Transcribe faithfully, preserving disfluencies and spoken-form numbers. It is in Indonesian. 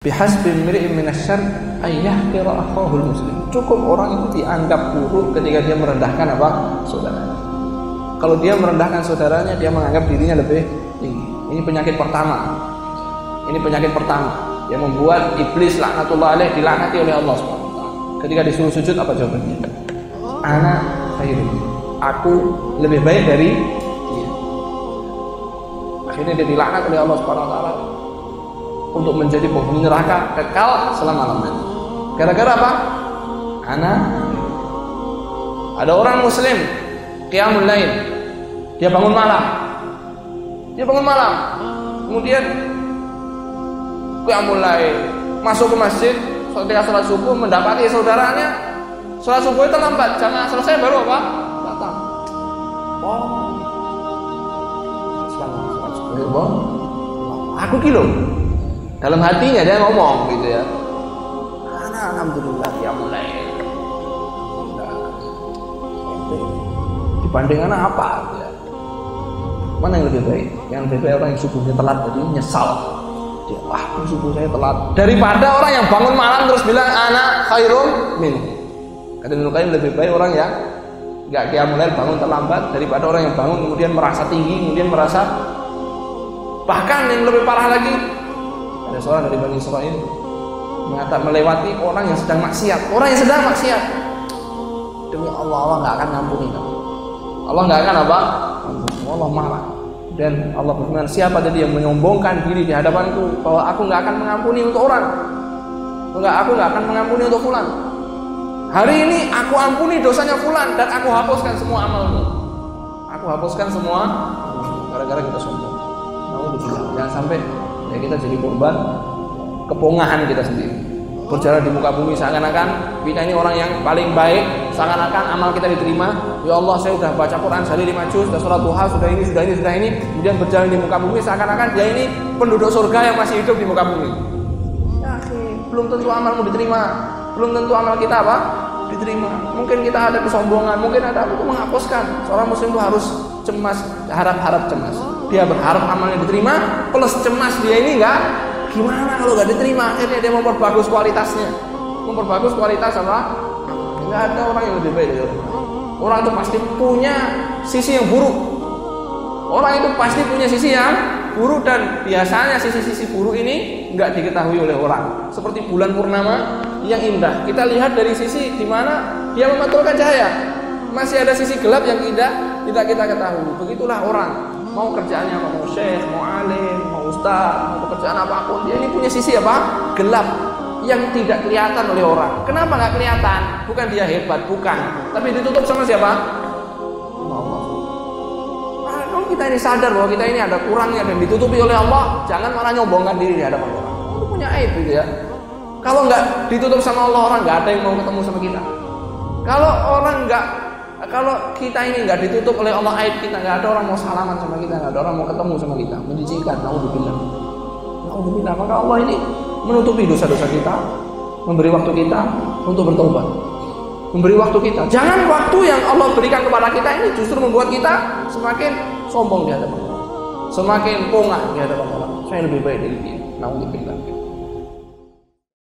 Bihasbi imri'in minasyarr ay yahqira akhahul muslim. Cukup orang itu dianggap buruk ketika dia merendahkan apa? Saudaranya. Kalau dia merendahkan saudaranya, dia menganggap dirinya lebih tinggi. Ini penyakit pertama. Ini penyakit pertama yang membuat iblis laknatullah alaih dilaknati oleh Allah subhanahu wa taala. Ketika disuruh sujud, apa jawabannya? Ana khairun. Aku lebih baik dari dia. Akhirnya dia dilaknat oleh Allah subhanahu wa taala untuk menjadi penghuni neraka kekal selama-lamanya. Gara-gara apa? Ana. Ada orang muslim qiyamul lail. Dia bangun malam. Dia bangun malam. Kemudian qiyamul lail, masuk ke masjid, ketika salat subuh mendapati saudaranya salat subuh itu lambat, jamaah selesai baru apa? Datang. Oh. Selamat salat subuh, Bang. Aku kilo. Dalam hatinya dia ngomong gitu ya. Ana alhamdulillah qiyamul lail. Dibanding anak apa ya? Mana yang lebih baik? Yang lebih baik orang yang subuhnya telat jadi nyesal. Dia, wah subuh saya telat. Daripada orang yang bangun malam terus bilang ana khairum min. Kata Ibnu Qayyim, lebih baik orang yang enggak qiyamul lail bangun terlambat daripada orang yang bangun kemudian merasa tinggi, kemudian merasa, bahkan yang lebih parah lagi, ada seorang dari Bani Israil mengatakan melewati orang yang sedang maksiat, orang yang sedang maksiat. Demi Allah, Allah enggak akan ngampuni kamu. Allah enggak akan apa? Allah marah. Dan Allah berfirman, siapa tadi yang menyombongkan diri di hadapanku bahwa aku enggak akan mengampuni untuk orang, enggak, aku enggak akan mengampuni untuk fulan. Hari ini aku ampuni dosanya fulan dan aku hapuskan semua amalmu. Aku hapuskan semua gara-gara kita sombong. Jangan sampai ya kita jadi korban kepongahan kita sendiri. Berjalan di muka bumi seakan-akan kita ini orang yang paling baik, seakan-akan amal kita diterima. Ya Allah, saya sudah baca Quran sehari lima juz, sudah sholat duha, sudah ini, sudah ini, sudah ini. Kemudian berjalan di muka bumi seakan-akan dia ini penduduk surga yang masih hidup di muka bumi. Ya akhi, belum tentu amalmu diterima, belum tentu amal kita apa? Diterima. Mungkin kita ada kesombongan, mungkin ada itu menghapuskan. Seorang muslim itu harus cemas, harap-harap cemas. Dia berharap amalnya diterima, plus cemas dia ini enggak, gimana kalau enggak diterima? Akhirnya dia memperbagus kualitasnya. Memperbagus kualitas apa? Enggak ada orang yang lebih baik dari orang. Orang itu pasti punya sisi yang buruk. Orang itu pasti punya sisi yang buruk dan biasanya sisi-sisi buruk ini enggak diketahui oleh orang. Seperti bulan purnama yang indah. Kita lihat dari sisi di mana dia memantulkan cahaya. Masih ada sisi gelap yang tidak tidak kita ketahui. Begitulah orang. Mau kerjaannya apa, mau syekh, mau alim, mau ustaz, mau pekerjaan apapun, dia ini punya sisi apa? Gelap yang tidak kelihatan oleh orang. Kenapa nggak kelihatan? Bukan dia hebat, bukan. Tapi ditutup sama siapa? Allah. Nah, kalau kita ini sadar bahwa kita ini ada kurangnya dan ditutupi oleh Allah, jangan malah nyombongkan diri di hadapan orang. Itu punya aib gitu ya. Kalau nggak ditutup sama Allah, orang nggak ada yang mau ketemu sama kita. Kalau orang nggak Kalau kita ini nggak ditutup oleh Allah aib kita, nggak ada orang mau salaman sama kita, nggak ada orang mau ketemu sama kita, menjijikkan, naudzubillah. Naudzubillah. Maka Allah ini menutupi dosa-dosa kita, memberi waktu kita untuk bertobat, memberi waktu kita. Jangan waktu yang Allah berikan kepada kita ini justru membuat kita semakin sombong di hadapan Allah, semakin pongah di hadapan Allah. Saya lebih baik dari dia. Naudzubillah.